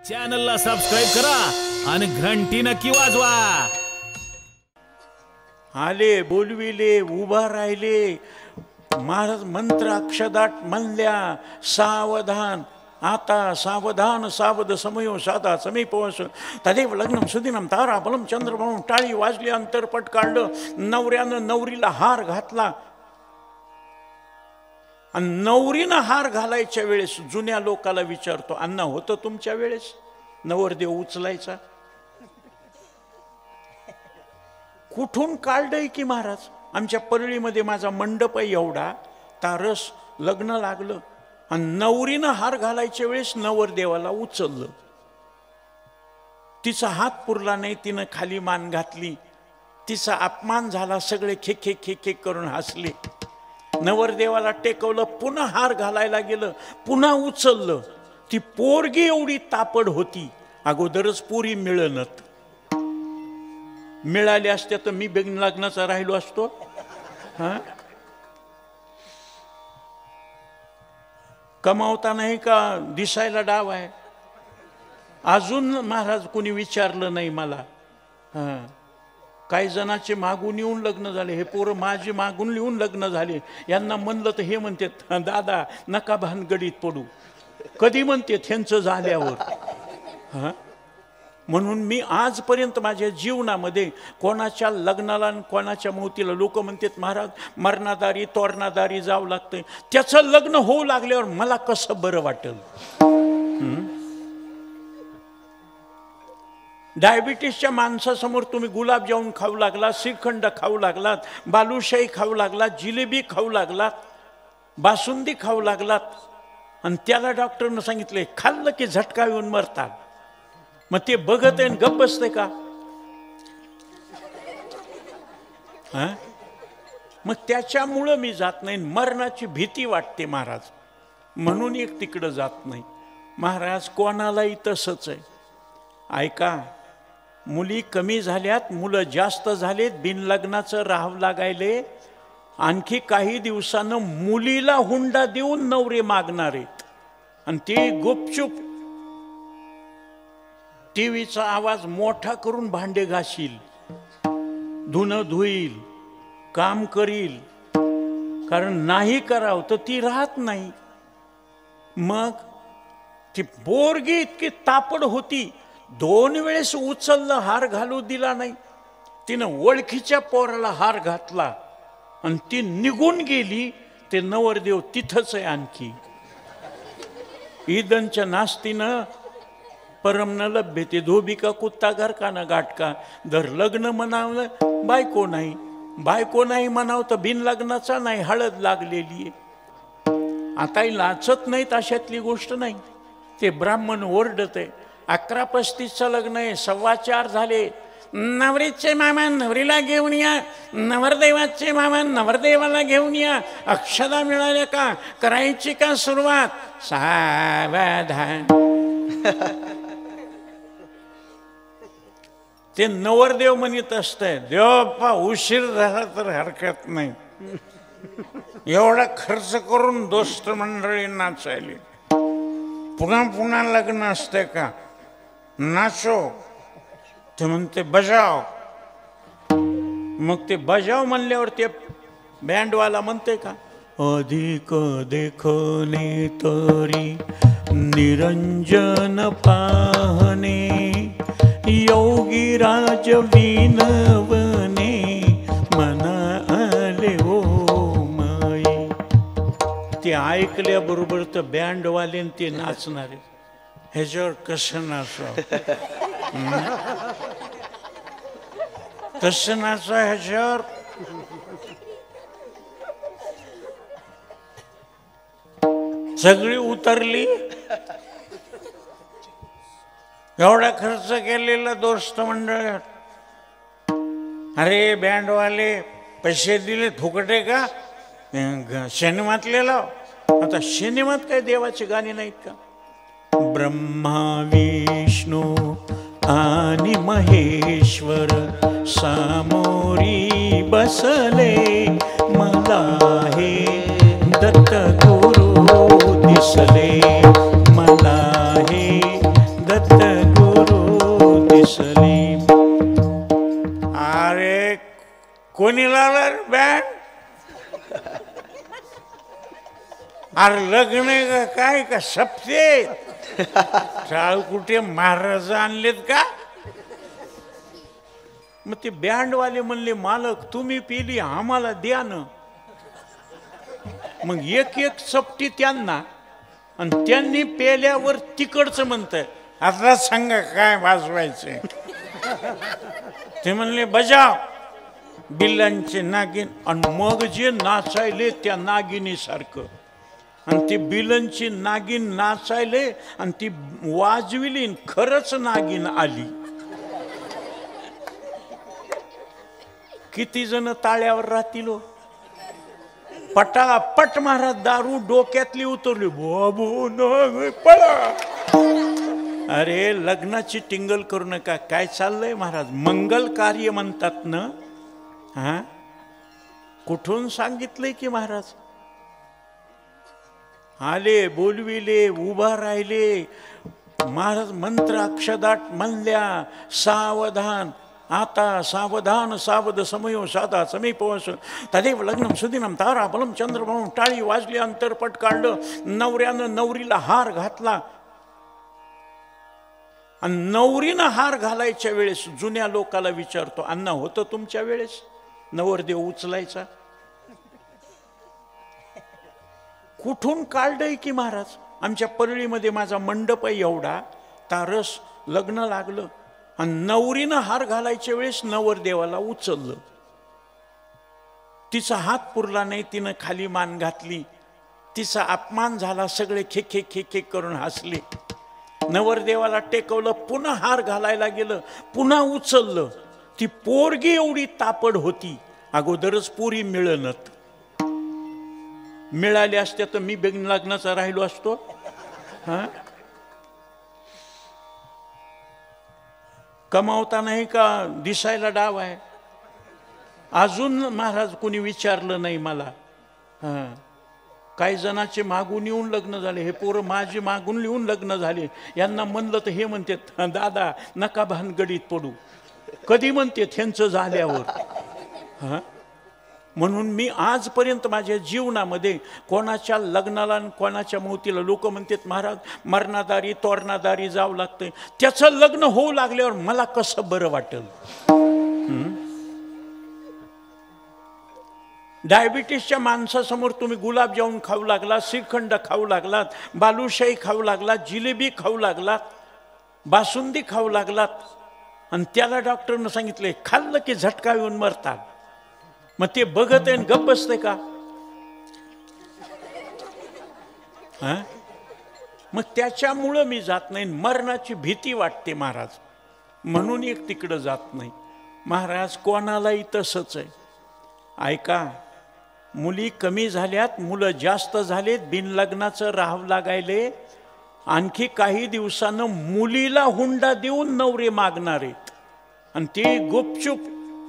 चॅनलला सबस्क्राइब करा आणि घंटी नक्की वाजवा। आले बोलविले उभा राहिले महाराज मंत्र अक्षदाट म्हणल्या सावधान आता सावधान सावध समयो साधा समीपवस तदेव लग्नम सुदिनम तारा बलम चंद्रभाऊ टाळी वाजली अंतरपट काढलं नवऱ्यानं नवरीला हार घातला आणि नवरीनं हार घालायच्या वेळेस जुन्या लोकाला विचारतो अण्णा होतं तुमच्या वेळेस नवरदेव उचलायचा कुठून काढलंय की महाराज आमच्या परळीमध्ये माझा मंडप आहे एवढा तारस लग्न लागलं आणि नवरीनं हार घालायच्या वेळेस नवरदेवाला उचललं तिचा हात पुरला नाही तिनं खाली मान घातली तिचा अपमान झाला सगळे खेखे खेखे करून हसले नवरदेवाला टेकवलं पुन्हा हार घालायला गेलं पुन्हा उचललं ती पोरगी एवढी तापड होती अगोदरच पुरी मिळणत मिळाली असत्या तर मी बेगीन लग्नाचा राहिलो असतो हा कमावता नाही का दिसायला डाव आहे अजून महाराज कोणी विचारलं नाही मला हा काही जणांचे मागून येऊन लग्न झाले हे पोरं माझे मागून लिहून लग्न झाले यांना म्हणलं तर हे म्हणतात दादा नका भानगडीत पडू कधी म्हणते त्यांचं झाल्यावर हा म्हणून मी आजपर्यंत माझ्या जीवनामध्ये कोणाच्या लग्नाला आणि कोणाच्या मौतीला लोक म्हणतात महाराज मरणादारी तोरणादारी जावं लागतंय त्याचं लग्न होऊ लागल्यावर मला कसं बरं वाटेल डायबिटीसच्या माणसासमोर तुम्ही गुलाबजामुन खाऊ लागलात श्रीखंड खाऊ लागलात बालुशाही खाऊ लागलात जिलेबी खाऊ लागलात बासुंदी खाऊ लागलात आणि त्याला डॉक्टरनं सांगितले खाल्लं की झटका येऊन मरतात मग ते बघत आहे गप्प बसते का हा मग त्याच्यामुळं मी जात नाही मरणाची भीती वाटते महाराज म्हणून एक तिकडं जात नाही महाराज कोणालाही तसंच आहे ऐका मुली कमी झाल्यात मुलं जास्त झालेत बिनलग्नाचं राहावं लागायले आणखी काही दिवसानं मुलीला हुंडा देऊन नवरे मागणार आहेत आणि ते गुपचूप टीव्हीचा आवाज मोठा करून भांडे घासील धुणं धुईल काम करील कारण नाही करावं तर ती राहत नाही मग ती पोरगी इतकी तापड होती 2 वेळेस उचललं हार घालू दिला नाही तिनं ओळखीच्या पोराला हार घातला आणि ती निघून गेली ते नवरदेव तिथंच आहे आणखी ईदनच्या नास्तीनं परम न लभ्य ते धोबी का कुत्ता घर का ना गाठका दर लग्न म्हणावं बायको नाही म्हणावं तर बिन लग्नाचा नाही हळद लागलेली आहे आताही लाचत नाहीत अशातली गोष्ट नाही ते ब्राह्मण ओरडत आहे 11:35चं लग्न आहे 4:15 झाले नवरीचे मामा नवरीला घेऊन या नवरदेवाचे मामा नवरदेवाला घेऊन या अक्षदा मिळाल्या का करायची का सुरुवात सावधान ते नवरदेव म्हणत असतंय देवप्पा उशीर झाला तर हरकत नाही एवढा खर्च करून दोस्त मंडळी नाचायली पुन्हा लग्न असते का नाचो ते म्हणते बजाव मग ते बजाव म्हणल्यावर ते बँडवाला म्हणते का अधिक देखणे तरी निरंजन पाहणे योगी राज विनवणे मना आले हो माई ते ऐकल्याबरोबर तर बँडवाले ते नाचणारे ह्याच्यावर कसं नाचावं कसं नाचा ह्याच्यावर सगळी उतरली एवढा खर्च केलेला दोस्त मंडळ अरे बँडवाले पैसे दिले फुकटे का सिनेमातले लाव आता सिनेमात काय देवाची गाणी नाहीत का ब्रह्मा विष्णू आणि महेश्वर सामोरी बसले मला हे दत्त गुरु दिसले मला हे दत्त कोणी लावला बँड? अरे लग्न आहे का काय का सपते चाळ कुठे महाराज आणलेत का? मग ते बँडवाले म्हणले मालक तुम्ही पिली आम्हाला द्या ना. मग एक एक चपटी त्यांना आणि त्यांनी पेल्यावर तिकडचं म्हणतंय आता सांगा काय वाजवायचंय. ते म्हणले बजाव बिल्लांचे नागिन. आणि मग जे नाचायले त्या नागिनीसारखं आणि ती बिलनची नागिन नाचायले आणि ती वाजविली खरंच नागिन आली. किती जण ताळ्यावर राहतील. पटापट महाराज दारू डोक्यातली उतरली. बाबू न पळा. अरे लग्नाची टिंगल करू नका. काय चाललंय महाराज? मंगल कार्य म्हणतात ना. हा कुठून सांगितलंय की महाराज? आले बोलविले उभा राहिले महाराज. मंत्र अक्षदाट म्हणल्या सावधान आता सावधान सावध समयो साधा समीपवस तदेव लग्नम सुदिनम ताराबलम चंद्रबलम. टाळी वाजली अंतरपट काढलं. नवऱ्यानं नवरीला हार घातला. आणि नवरीनं हार घालायच्या वेळेस जुन्या लोकाला विचारतो अण्णा होतं तुमच्या वेळेस नवरदेव उचलायचा? कुठून काढलंय की महाराज? आमच्या परळीमध्ये माझा मंडप आहे एवढा तारस. लग्न लागलं आणि नवरीनं हार घालायच्या वेळेस नवरदेवाला उचललं. तिचा हात पुरला नाही. तिनं खाली मान घातली. तिचा अपमान झाला. सगळे खेखे खेखे करून हसले. नवरदेवाला टेकवलं. पुन्हा हार घालायला गेलं. पुन्हा उचललं. ती पोरगी एवढी तापड होती. अगोदरच पोरी मिळणत. मिळाले असत्या तर मी बेगीन लग्नाचा राहिलो असतो. हा कमावता नाही का दिसायला डाव आहे. अजून महाराज कोणी विचारलं नाही मला. हा काही जणांचे मागून येऊन लग्न झाले. हे पोरं माझे मागून येऊन लग्न झाले. यांना म्हणलं तर हे म्हणतात दादा नका भानगडीत पडू. कधी म्हणतात ह्यांचं झाल्यावर. हा म्हणून मी आजपर्यंत माझ्या जीवनामध्ये कोणाच्या लग्नाला आणि कोणाच्या मौतीला लोक म्हणतात महाराज मरणादारी तोरणादारी जावं लागतंय. त्याचं लग्न होऊ लागल्यावर मला कसं बरं वाटेल. डायबिटीसच्या माणसासमोर तुम्ही गुलाबजामुन खाऊ लागलात, श्रीखंड खाऊ लागलात, बालुशाही खाऊ लागलात, जिलेबी खाऊ लागलात, बासुंदी खाऊ लागलात आणि त्याला डॉक्टरनं सांगितले खाल्लं की झटका येऊन मरतात. मग ते बघत आहे गप्प बसते का? हा मग त्याच्यामुळं मी जात नाही. मरणाची भीती वाटते महाराज म्हणून एक तिकडं जात नाही. महाराज कोणालाही तसंच आहे. ऐका मुली कमी झाल्यात मुलं जास्त झालेत. बिनलग्नाचं राहावं लागायले. आणखी काही दिवसानं मुलीला हुंडा देऊन नवरे मागणार आहेत आणि ते गुपचूप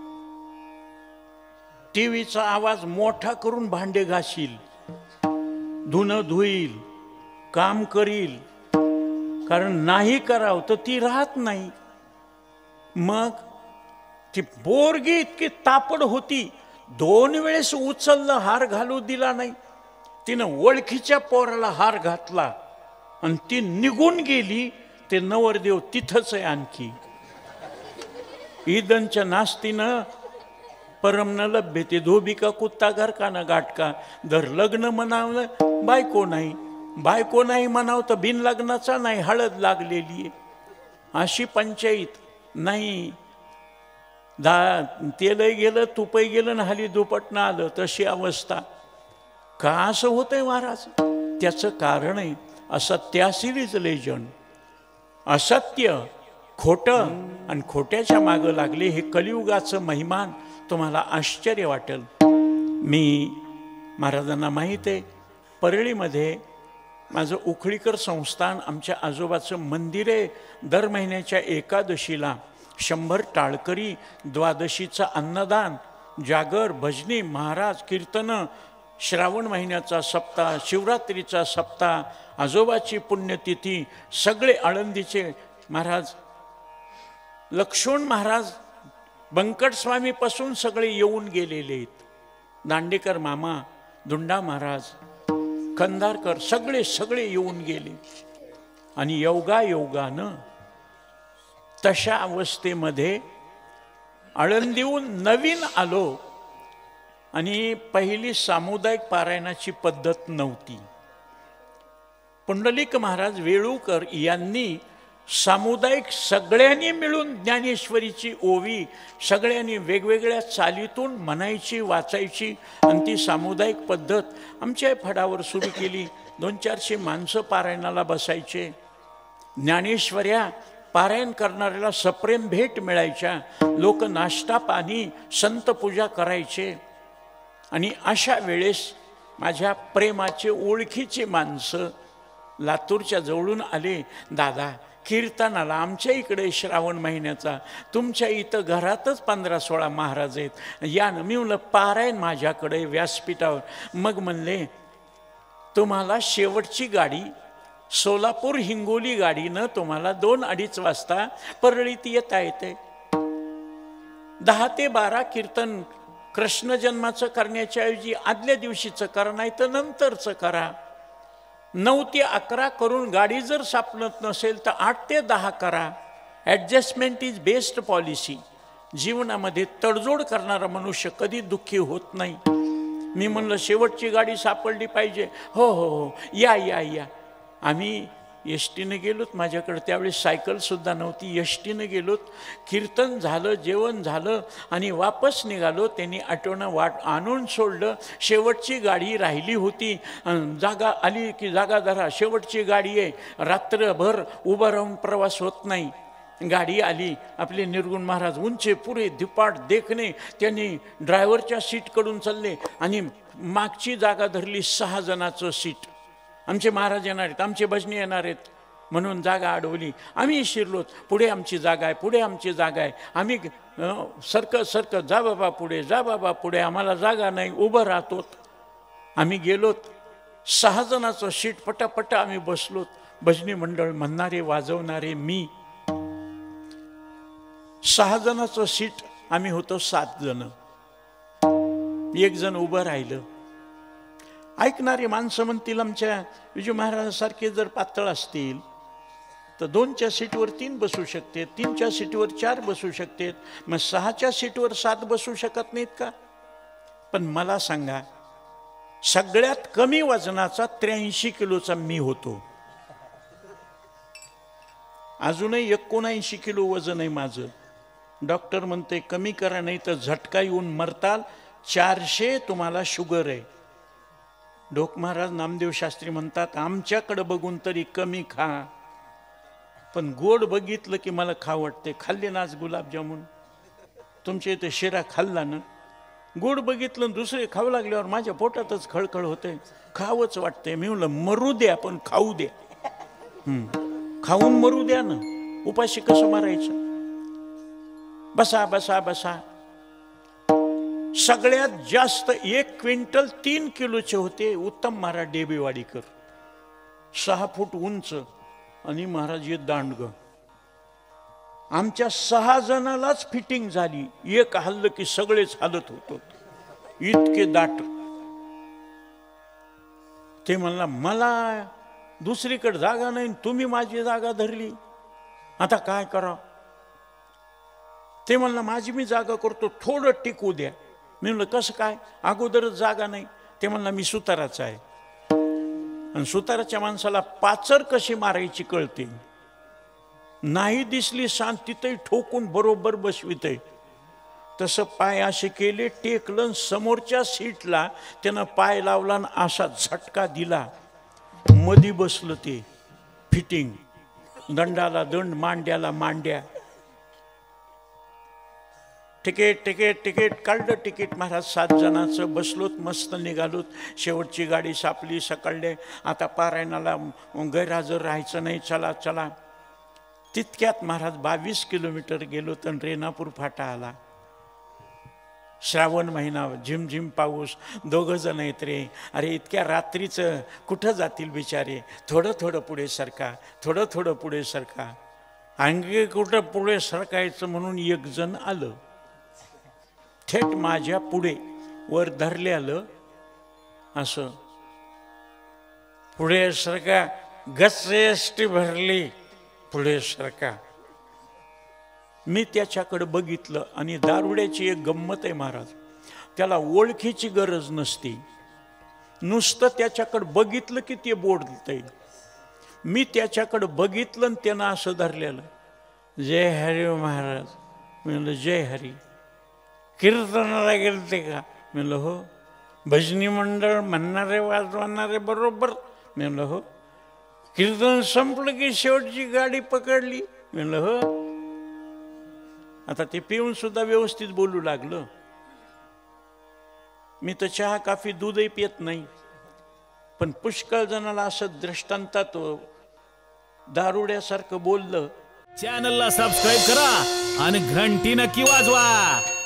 टीव्हीचा आवाज मोठा करून भांडे घासील, धुणं धुईल, काम करील. कारण नाही करावं तर ती राहत नाही. मग ती पोरगी इतकी तापड होती. 2 वेळेस उचललं हार घालू दिला नाही. तिनं ओळखीच्या पोराला हार घातला आणि ती निघून गेली. ते नवरदेव तिथंच आहे आणखी. ईदनच्या नास्तीनं परम न लभ्यते धोबी का कुत्ता घर का ना गाठका. दर लग्न म्हणावं बायको नाही, बायको नाही म्हणावं तर बिन लग्नाचा नाही हळद लागलेली आहे. अशी पंचायत नाही. तेलही गेलं तुपही गेलं ना हाली दुपटनं आलं तशी अवस्था. का असं होतंय महाराज? त्याचं कारण आहे असत्यासीच लेजंड. असत्य खोटं आणि खोट्याच्या मागं लागले. हे कलियुगाचं महिमान तुम्हाला आश्चर्य वाटेल. मी महाराजांना माहीत आहे परळीमध्ये माझं उखळीकर संस्थान आमच्या आजोबाचं मंदिर आहे. दर महिन्याच्या एकादशीला 100 टाळकरी, द्वादशीचं अन्नदान, जागर, भजनी, महाराज कीर्तनं, श्रावण महिन्याचा सप्ताह, शिवरात्रीचा सप्ताह, आजोबाची पुण्यतिथी, सगळे आळंदीचे महाराज, लक्ष्मण महाराज बंकट स्वामीपासून सगळे येऊन गेलेले आहेत. दांडेकर मामा, धुंडा महाराज, खंदारकर सगळे सगळे येऊन गेले. आणि योगायोगानं तशा अवस्थेमध्ये आळंदीहून नवीन आलो आणि पहिली सामुदायिक पारायणाची पद्धत नव्हती. पुंडलिक महाराज वेळूकर यांनी सामुदायिक सगळ्यांनी मिळून ज्ञानेश्वरीची ओवी सगळ्यांनी वेगवेगळ्या चालीतून म्हणायची, वाचायची आणि ती सामुदायिक पद्धत आमच्या फडावर सुरू केली. 200-400 माणसं पारायणाला बसायचे. ज्ञानेश्वर्या पारायण करणाऱ्याला सप्रेम भेट मिळायच्या. लोक नाश्ता पाणी संत पूजा करायचे. आणि अशा वेळेस माझ्या प्रेमाचे ओळखीचे माणसं लातूरच्या जवळून आले. दादा, कीर्तनाला आमच्या इकडे श्रावण महिन्याचा तुमच्या इथं घरातच 15-16 महाराज आहेत, या ना. मी म्हणलं पारायण माझ्याकडे व्यासपीठावर. मग म्हणले तुम्हाला शेवटची गाडी सोलापूर हिंगोली गाडीनं तुम्हाला 2-2:30 वाजता परळीत येता येते. 10 ते 12 कीर्तन कृष्ण जन्माचं करण्याच्या ऐवजी आदल्या दिवशीचं करा, नाही तर नंतरचं करा. 9 ते 11 करून गाडी जर सापडत नसेल तर 8 ते 10 करा. Adjustment is best policy. जीवनामध्ये तडजोड करणारा मनुष्य कधी दुःखी होत नाही. मी म्हणलं शेवटची गाडी सापडली पाहिजे. हो हो हो, या या या. आम्ही एस टीनं गेलोत. माझ्याकडे त्यावेळी सायकलसुद्धा नव्हती. एस टीनं गेलोत. कीर्तन झालं, जेवण झालं आणि वापस निघालो. त्यांनी आठवणं वाट आणून सोडलं. शेवटची गाडी राहिली होती. जागा आली की जागा धरा, शेवटची गाडी आहे. रात्रभर उभं राहून प्रवास होत नाही. गाडी आली. आपले निर्गुण महाराज उंचे पुरे धिपाट देखणे. त्यांनी ड्रायव्हरच्या सीटकडून चालले आणि मागची जागा धरली. 6 जणाचं सीट. आमचे महाराज येणार आहेत, आमचे भजनी येणार आहेत म्हणून जागा अडवली. आम्ही शिरलोत. पुढे आमची जागा आहे, पुढे आमची जागा आहे. आम्ही सरकत जा बाबा पुढे, जा बाबा पुढे, आम्हाला जागा नाही, उभं राहतोत. आम्ही गेलोत. 6 जणाचं सीट पटापट आम्ही बसलोत. भजनी मंडळ म्हणणारे वाजवणारे मी. 6 जणाचं सीट आम्ही होतो 7 जण. 1 जण उभं राहिलं. ऐकणारी माणसं म्हणतील आमच्या विजू महाराजांसारखे जर पातळ असतील तर 2च्या सीटवर 3 बसू शकते, 3च्या सीटवर 4 बसू शकते. मग 6च्या सीटवर 7 बसू शकत नाहीत का? पण मला सांगा, सगळ्यात कमी वजनाचा 83 किलोचा मी होतो. अजूनही 79 किलो वजन आहे माझं. डॉक्टर म्हणते कमी करा, नाही तर झटका येऊन मरताल. 400 तुम्हाला शुगर आहे. ढोक महाराज नामदेव शास्त्री म्हणतात आमच्याकडे बघून तरी कमी खा, पण गोड बघितलं की मला खा वाटते. खाल्ले ना आज गुलाबजामुन, तुमच्या इथे शिरा खाल्ला ना. गोड बघितलं दुसरे खाऊ लागल्यावर माझ्या पोटातच खळखळ होते, खावंच वाटते. मी म्हणलं मरू द्या पण खाऊ द्या. खाऊन मरू द्या ना, उपाशी कसं मारायचं. बसा बसा बसा. सगळ्यात जास्त 1 क्विंटल 3 किलोचे होते उत्तम महाराज डेबेवाडीकर. 6 फूट उंच आणि महाराज ये दांडग. आमच्या 6 जणालाच फिटिंग झाली. एक हल्लं की सगळेच हालत होतो, इतके दाट. ते म्हणला मला दुसरीकडे जागा नाही, तुम्ही माझी जागा धरली, आता काय करा. ते म्हणला माझी मी जागा करतो, थोडं टिकू द्या. मी म्हणलं कसं काय, अगोदरच जागा नाही. ते म्हणला मी सुताराचा आहे आणि सुताराच्या माणसाला पाचर कशी मारायची कळते. नाही दिसली शांत तिथेही ठोकून बरोबर बसविते. तसं पाय असे केले, टेकलं, समोरच्या सीटला त्यानं पाय लावला आणि असा झटका दिला. मधी बसलं ते फिटिंग. दंडाला दंड, मांड्याला मांड्या. तिकीट तिकीट तिकीट काढलं. तिकीट महाराज 7 जणांचं. बसलोत, मस्त निघालोत. शेवटची गाडी सापली. सकाळले आता पारायणाला गैरहजर राहायचं नाही, चला चला. तितक्यात महाराज 22 किलोमीटर गेलो तर रेणापूर फाटा आला. श्रावण महिना, झिमझिम पाऊस. 2 जण आहेत रे. अरे इतक्या रात्रीचं कुठं जातील बिचारे. थोडं थोडं पुढे सरका, थोडं थोडं पुढे सरका. अंगे कुठं पुढे सरकायचं म्हणून 1 जण आलं. थेट माझ्या पुढे वर धरलेलं असं पुढे सरका गच्च एसटी भरली पुढे सरका. मी त्याच्याकडे बघितलं आणि दारुड्याची एक गंमत आहे महाराज, त्याला ओळखीची गरज नसती, नुसतं त्याच्याकडे बघितलं की ते बोलतंय. मी त्याच्याकडे बघितलं आणि त्यानं असं धरलेलं, जय हरी महाराज. मी म्हणलं जय हरी. कीर्तनाला गेलते का? मी म्हणलं हो. भजनी मंडळ म्हणणारे वाजवणारे बरोबर? मी म्हणलं हो. कीर्तन संपलं की शेवटची गाडी पकडली? मी म्हणलं हो. आता ते पिऊन सुद्धा व्यवस्थित बोलू लागलं. मी तर चहा काफी दूधही पित नाही, पण पुष्कळ जणाला असं दृष्टांतात दारुड्यासारखं बोललं. चॅनलला सबस्क्राईब करा आणि घंटी नक्की वाजवा.